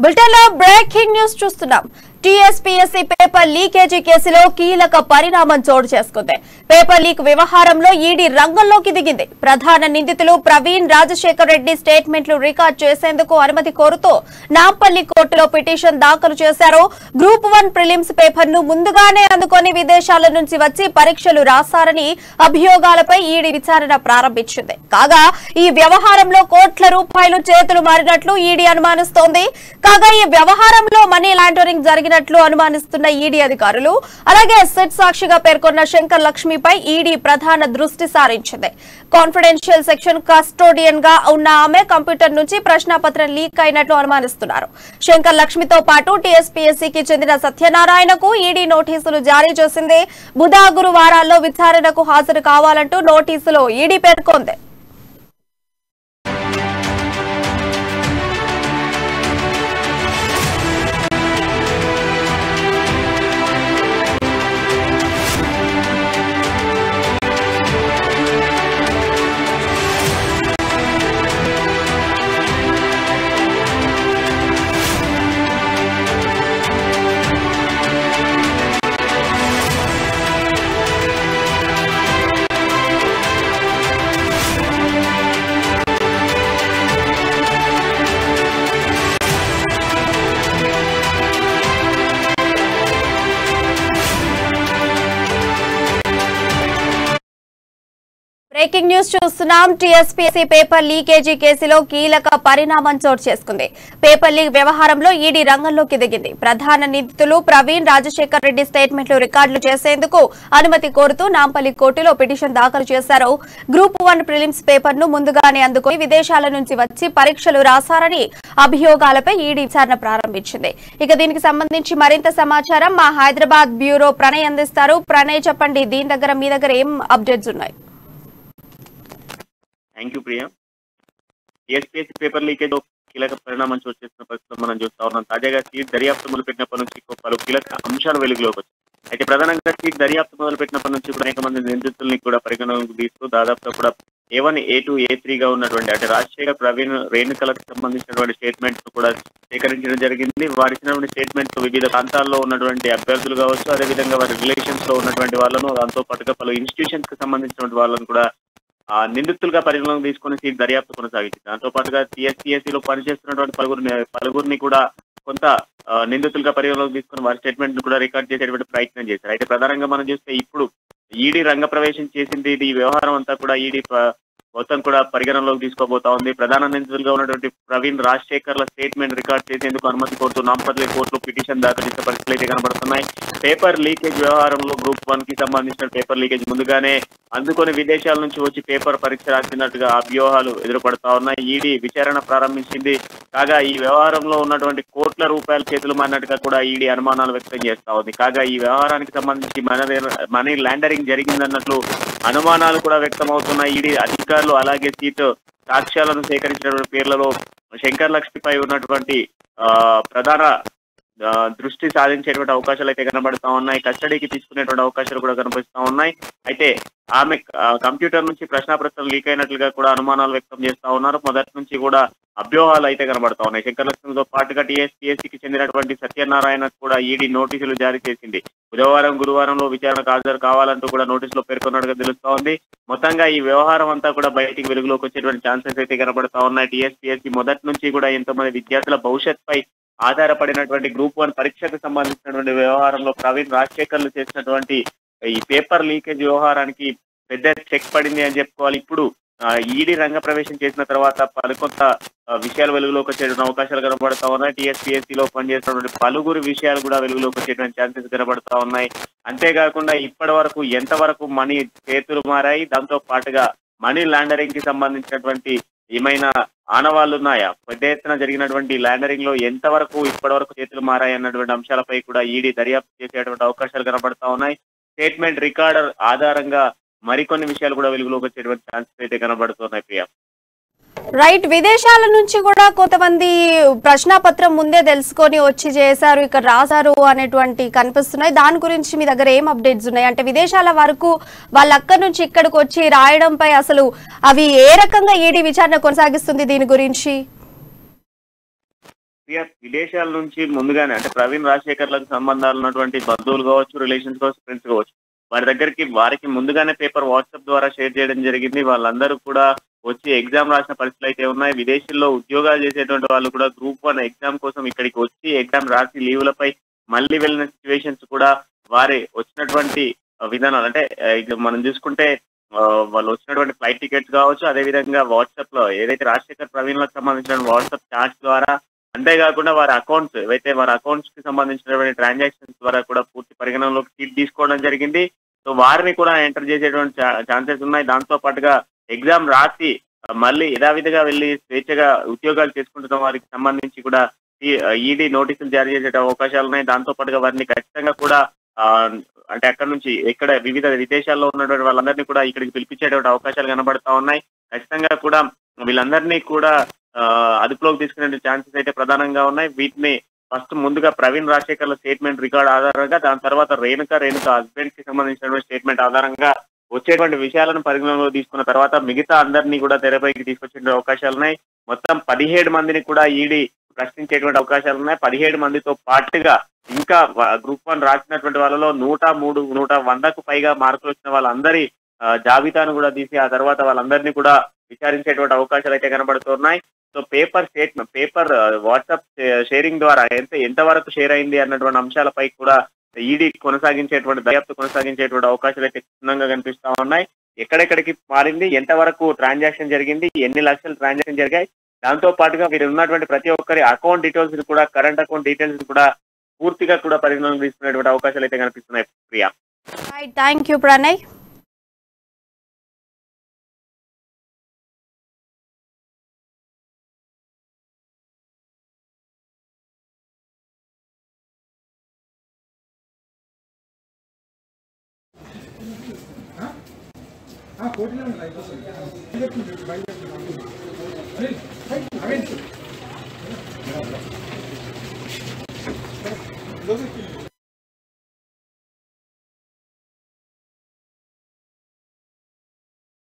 బులెటిన్లో breaking news చూస్తున్నాం. TSPSC paper leakage కేసులో కీలక పరిణామం చోటు చేసుకుంది. పేపర్ లీక్ వ్యవహారంలో ఈడీ రంగంలోకి దిగింది. ప్రధాన నిందితులు ప్రవీణ్, రాజశేఖర్ రెడ్డి స్టేట్మెంట్లు రికార్డ్ చేసేందుకు అనుమతి కోరుతూ నాంపల్లి కోర్టులో పిటిషన్ దాఖలు చేశారు. గ్రూప్ 1 ప్రిలిమ్స్ పేపర్ ను ముందుగానే అందుకొని విదేశాల నుంచి వచ్చి పరీక్షలు రాశారని అభియోగాలపై ఈడీ విచారణ ప్రారంభించింది. కాగా ఈ వ్యవహారంలో కోట్ల రూపాయలు చేతులు మారినట్లు ఈడీ అనుమానిస్తోంది. కాగా ఈ వ్యవహారంలో మనీ లాండరింగ్ జరిగినట్లు అనుమానిస్తున్న ఈడీ అధికారులు అలాగే సిట్ సాక్షిగా పేర్కొన్న శంకర్ లక్ష్మిపై ఈడీ ప్రధాన దృష్టి సారించింది. కాన్ఫిడెన్షియల్ సెక్షన్ కస్టోడియన్ గా ఉన్న ఆమె కంప్యూటర్ నుంచి ప్రశ్నాపత్రం లీక్ అయినట్లు అనుమానిస్తున్నారు. శంకర్ లక్ష్మితో పాటు టీఎస్పీఎస్సీకి చెందిన సత్యనారాయణకు ఈడీ నోటీసులు జారీ చేసింది. బుధ, గురువారాల్లో విచారణకు హాజరు కావాలంటూ నోటీసులో ఈడీ పేర్కొంది. బ్రేకింగ్ న్యూస్ చూస్తున్నాం. టీఎస్పీఎస్సీ పేపర్ లీకేజీ కేసులో కీలక పరిణామం చోటు చేసుకుంది. పేపర్ లీక్ వ్యవహారంలో ఈడీ రంగంలోకి దిగింది. ప్రధాన నిందితులు ప్రవీణ్, రాజశేఖర్ రెడ్డి స్టేట్మెంట్లు రికార్డులు చేసేందుకు అనుమతి కోరుతూ నాంపల్లి కోర్టులో పిటిషన్ దాఖలు చేశారు. గ్రూప్ 1 ప్రిలిమ్స్ పేపర్ ను ముందుగానే అందుకొని విదేశాల నుంచి వచ్చి పరీక్షలు రాశారని అభియోగాలపై ఈడీ విచారణ ప్రారంభించింది. ఇక దీనికి సంబంధించి మరింత సమాచారం మా హైదరాబాద్ బ్యూరో ప్రణయ్ అందిస్తారు. ప్రణయ్, చెప్పండి, దీని దగ్గర మీ దగ్గర ఏం అప్డేట్స్ ఉన్నాయి? Thank you Priya. TSPSC paper leakage కీలక పరిణామం చోటు చేస్తున్న పరిస్థితులు మనం చూస్తా ఉన్నాం. తాజాగా సీట్ దర్యాప్తు మొదలుపెట్టినప్పటి నుంచి పలు కీలక అంశాలు వెలుగులోకి వచ్చాయి. అయితే ప్రధానంగా సీట్ దర్యాప్తు మొదలుపెట్టినప్పటి నుంచి కూడా అనేక మంది నిందితుల్ని కూడా పరిగణలోకి తీస్తూ దాదాపుగా కూడా A1, A2, A3 గా ఉన్నటువంటి అంటే రాజశేఖర్, ప్రవీణ్, రేణుకలకు సంబంధించినటువంటి స్టేట్మెంట్స్ కూడా సేకరించడం జరిగింది. వారు ఇచ్చినటువంటి స్టేట్మెంట్స్ వివిధ ప్రాంతాల్లో ఉన్నటువంటి అభ్యర్థులు కావచ్చు, అదేవిధంగా వారి రిలేషన్స్ లో ఉన్నటువంటి వాళ్ళను, దాంతో పాటుగా పలు ఇన్స్టిట్యూషన్స్ కి సంబంధించినటువంటి వాళ్ళను కూడా నిందితులుగా పరిగణలోకి తీసుకుని సీట్ దర్యాప్తు కొనసాగించింది. దాంతో పాటుగా టీఎస్పీఎస్సీలో పనిచేస్తున్నటువంటి పలువురిని కూడా కొంత నిందితులుగా పరిగణలోకి తీసుకుని వారి స్టేట్మెంట్ కూడా రికార్డ్ చేసేటువంటి ప్రయత్నం చేశారు. అయితే ప్రధానంగా మనం చూస్తే ఇప్పుడు ఈడీ రంగ ప్రవేశం చేసింది. ఈ వ్యవహారం అంతా కూడా ఈడీ మొత్తం కూడా పరిగణనలోకి తీసుకోబోతా ఉంది. ప్రధాన నిందితులుగా ఉన్నటువంటి ప్రవీణ్, రాజశేఖర్ల స్టేట్మెంట్ రికార్డ్ చేసేందుకు అనుమతి కోరుతూ నాంపల్లి కోర్టులో పిటిషన్ దాఖలు చేసే పరిస్థితులు అయితే కనబడుతున్నాయి. పేపర్ లీకేజ్ వ్యవహారంలో గ్రూప్ 1 కి సంబంధించిన పేపర్ లీకేజ్ ముందుగానే అందుకొని విదేశాల నుంచి వచ్చి పేపర్ పరీక్ష రాసినట్టుగా అభ్యూహాలు ఎదురుపడతా ఉన్నాయి. ఈడీ విచారణ ప్రారంభించింది. కాగా ఈ వ్యవహారంలో ఉన్నటువంటి కోట్ల రూపాయల చేతులు మారినట్టుగా కూడా ఈడీ అనుమానాలు వ్యక్తం చేస్తా ఉంది. కాగా ఈ వ్యవహారానికి సంబంధించి మనీ లాండరింగ్ జరిగిందన్నట్లు అనుమానాలు కూడా వ్యక్తం అవుతున్నాయి. ఈడీ అధికారులు అలాగే సీటు సాక్ష్యాలను సేకరించినటువంటి పేర్లలో శంకర్ లక్ష్మిపై ఉన్నటువంటి ప్రధాన దృష్టి సాధించేటువంటి అవకాశాలు అయితే కనబడతా ఉన్నాయి. కస్టడీకి తీసుకునేటువంటి అవకాశాలు కూడా కనిపిస్తా ఉన్నాయి. అయితే ఆమె కంప్యూటర్ నుంచి ప్రశ్నాపత్రం లీక్ అయినట్లుగా కూడా అనుమానాలు వ్యక్తం చేస్తా ఉన్నారు. మొదటి నుంచి కూడా అభ్యూహాలు అయితే కనబడతా ఉన్నాయి. శంకర్ లక్ష్మితో పాటుగా టీఎస్పీఎస్సీకి చెందినటువంటి సత్యనారాయణకు కూడా ఈడీ నోటీసులు జారీ చేసింది. బుధవారం, గురువారంలో విచారణకు హాజరు కావాలంటూ కూడా నోటీసులో పేర్కొన్నట్టుగా తెలుస్తా ఉంది. మొత్తంగా ఈ వ్యవహారం అంతా కూడా బయటికి వెలుగులోకి వచ్చేటువంటి ఛాన్సెస్ అయితే కనబడతా ఉన్నాయి. టీఎస్పీఎస్సీ మొదటి నుంచి కూడా ఎంతోమంది విద్యార్థుల భవిష్యత్తుపై ఆధారపడినటువంటి గ్రూప్ 1 పరీక్షకు సంబంధించినటువంటి వ్యవహారంలో ప్రవీణ్, రాజశేఖర్లు చేసినటువంటి ఈ పేపర్ లీకేజ్ వ్యవహారానికి పెద్ద చెక్ పడింది అని చెప్పుకోవాలి. ఇప్పుడు ఈడీ రంగ ప్రవేశం చేసిన తర్వాత మరికొంత విషయాలు వెలుగులోకి వచ్చేటువంటి అవకాశాలు కనబడతా ఉన్నాయి. టీఎస్పీఎస్సీలో పనిచేసినటువంటి పలువురు విషయాలు కూడా వెలుగులోకి వచ్చేటువంటి ఛాన్సెస్ కనబడతా ఉన్నాయి. అంతేకాకుండా ఇప్పటి వరకు ఎంతవరకు మనీ చేతులు మారాయి, దాంతో పాటుగా మనీ లాండరింగ్ కి సంబంధించినటువంటి ఏమైనా ఆనవాళ్లు ఉన్నాయా, పెద్ద ఎత్తున జరిగినటువంటి లాండరింగ్ లో ఎంతవరకు ఇప్పటి వరకు చేతులు మారాయి అన్నటువంటి అంశాలపై కూడా ఈడీ దర్యాప్తు చేసేటువంటి అవకాశాలు కనబడతా ఉన్నాయి. స్టేట్మెంట్ రికార్డర్ ఆధారంగా మరికొన్ని విషయాలు కూడా వెలుగులోకి వచ్చేటువంటి ఛాన్సెస్ అయితే కనబడుతున్నాయి. ప్రియా, రైట్, విదేశాల నుంచి కూడా కొంతమంది ప్రశ్నాపత్రం ముందే తెలుసుకొని వచ్చి చేశారు, ఇక్కడ రాశారు అనేటువంటి కనిపిస్తున్నాయి. దాని గురించి మీ దగ్గర ఏం అప్డేట్స్ ఉన్నాయి? అంటే విదేశాల వరకు వాళ్ళ అక్కడి నుంచి ఇక్కడికి వచ్చి రాయడంపై అసలు అవి ఏ రకంగా ఈడీ విచారణ కొనసాగిస్తుంది దీని గురించి? విదేశాల నుంచి ముందుగానే అంటే ప్రవీణ్ రాజశేఖర్లకు సంబంధాలు ఉన్నటువంటి బంధువులు కావచ్చు, రిలేషన్స్ కావచ్చు, ఫ్రెండ్స్ కావచ్చు, వారికి ముందుగానే పేపర్ వాట్సాప్ ద్వారా షేర్ చేయడం జరిగింది. వాళ్ళందరూ కూడా వచ్చి ఎగ్జామ్ రాసిన పరిస్థితులు అయితే ఉన్నాయి. విదేశీల్లో ఉద్యోగాలు చేసేటువంటి వాళ్ళు కూడా గ్రూప్ 1 ఎగ్జామ్ కోసం ఇక్కడికి వచ్చి ఎగ్జామ్ రాసి లీవులపై మళ్ళీ వెళ్ళిన సిచ్యువేషన్స్ కూడా వారి వచ్చినటువంటి విధానాలు అంటే ఇక మనం చూసుకుంటే వాళ్ళు వచ్చినటువంటి ఫ్లైట్ టికెట్స్ కావచ్చు, అదేవిధంగా వాట్సాప్ లో ఏదైతే రాజశేఖర్ ప్రవీణ్ లకు సంబంధించిన వాట్సాప్ చాట్స్ ద్వారా, అంతేకాకుండా వారి అకౌంట్స్ ఏవైతే వారి అకౌంట్స్ కి సంబంధించినటువంటి ట్రాన్సాక్షన్స్ ద్వారా కూడా పూర్తి పరిగణనలోకి తీసుకోవడం జరిగింది. సో వారిని కూడా ఎంటర్ చేసేటువంటి ఛాన్సెస్ ఉన్నాయి. దాంతో పాటుగా ఎగ్జామ్ రాసి మళ్ళీ యథావిధిగా వెళ్లి స్వేచ్ఛగా ఉద్యోగాలు చేసుకుంటున్న వారికి సంబంధించి కూడా ఈడీ నోటీసులు జారీ చేసే అవకాశాలు ఉన్నాయి. దాంతో పాటుగా వారిని ఖచ్చితంగా కూడా అంటే అక్కడ నుంచి ఇక్కడ వివిధ విదేశాల్లో ఉన్నటువంటి వాళ్ళందరినీ కూడా ఇక్కడికి పిలిపించేటువంటి అవకాశాలు కనబడతా ఉన్నాయి. ఖచ్చితంగా కూడా వీళ్ళందరినీ కూడా అదుపులోకి తీసుకునే ఛాన్సెస్ అయితే ప్రధానంగా ఉన్నాయి. వీటిని ఫస్ట్ ముందుగా ప్రవీణ్ రాజశేఖర్ల స్టేట్మెంట్ రికార్డ్ ఆధారంగా, దాని తర్వాత రేణుక హస్బెండ్ కి సంబంధించినటువంటి స్టేట్మెంట్ ఆధారంగా వచ్చేటువంటి విషయాలను పరిగణనలో తీసుకున్న తర్వాత మిగతా అందరినీ కూడా తెరపైకి తీసుకొచ్చే అవకాశాలు ఉన్నాయి. మొత్తం 17 మందిని కూడా ఈడీ ప్రశ్నించేటువంటి అవకాశాలు ఉన్నాయి. 17 మందితో పాటుగా ఇంకా గ్రూప్ 1 రాసినటువంటి వాళ్ళలో 100కు పైగా మార్కులు వచ్చిన వాళ్ళందరి జాబితాను కూడా తీసి ఆ తర్వాత వాళ్ళందరినీ కూడా విచారించేటువంటి అవకాశాలు అయితే కనబడుతున్నాయి. సో పేపర్ వాట్సాప్ షేరింగ్ ద్వారా ఎంతవరకు షేర్ అయింది అన్నటువంటి అంశాలపై కూడా ఈడీ దర్యాప్తు కొనసాగించేటువంటి అవకాశాలు అయితే క్షుణ్ణంగా కనిపిస్తా ఉన్నాయి. ఎక్కడెక్కడికి మారింది, ఎంతవరకు ట్రాన్సాక్షన్ జరిగింది, ఎన్ని లక్షల ట్రాన్సాక్షన్ జరిగాయి, దాంతో పాటుగా వీరు ఉన్నటువంటి ప్రతి ఒక్కరి అకౌంట్ డీటెయిల్స్ కూడా, కరెంట్ అకౌంట్ డీటెయిల్స్ కూడా పూర్తిగా కూడా పరిగణనలోకి తీసుకునేటువంటి అవకాశాలు అయితే కనిపిస్తున్నాయి. Priya, thank you Pranay. కోటిలో